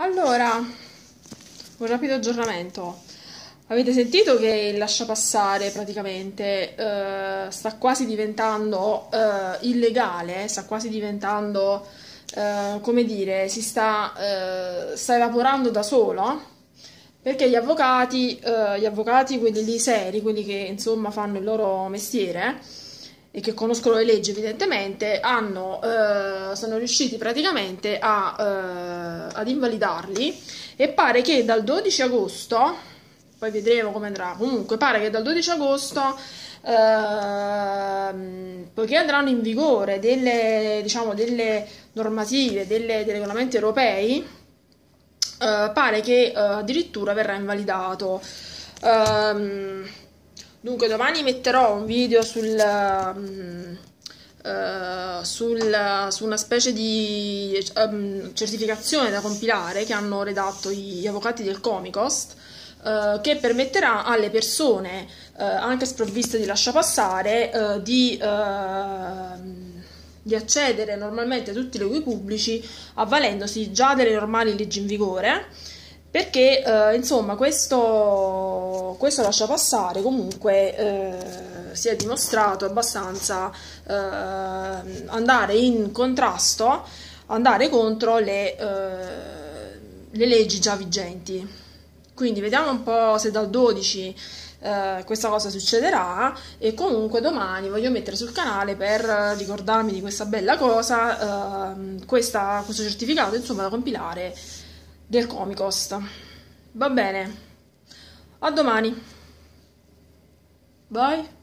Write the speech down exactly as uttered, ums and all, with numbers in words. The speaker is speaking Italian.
Allora, un rapido aggiornamento. Avete sentito che il lasciapassare praticamente eh, sta quasi diventando eh, illegale, sta quasi diventando, eh, come dire, si sta, eh, sta evaporando da solo, perché gli avvocati, eh, gli avvocati, quelli lì seri, quelli che insomma fanno il loro mestiere e che conoscono le leggi evidentemente, hanno, eh, sono riusciti praticamente a, eh, ad invalidarli, e pare che dal dodici agosto, poi vedremo come andrà, comunque pare che dal dodici agosto, ehm, poiché andranno in vigore delle, diciamo, delle normative, delle, dei regolamenti europei, eh, pare che eh, addirittura verrà invalidato. Ehm, Dunque, domani metterò un video sul, um, uh, sul, su una specie di um, certificazione da compilare che hanno redatto gli avvocati del Comicost, uh, che permetterà alle persone, uh, anche sprovviste di lasciapassare, uh, di, uh, di accedere normalmente a tutti i luoghi pubblici avvalendosi già delle normali leggi in vigore. Perché eh, insomma questo, questo lasciapassare comunque eh, si è dimostrato abbastanza eh, andare in contrasto, andare contro le, eh, le leggi già vigenti. Quindi vediamo un po' se dal dodici eh, questa cosa succederà, e comunque domani voglio mettere sul canale, per ricordarmi di questa bella cosa, eh, questa, questo certificato insomma da compilare del Comicost. Va bene, a domani, bye.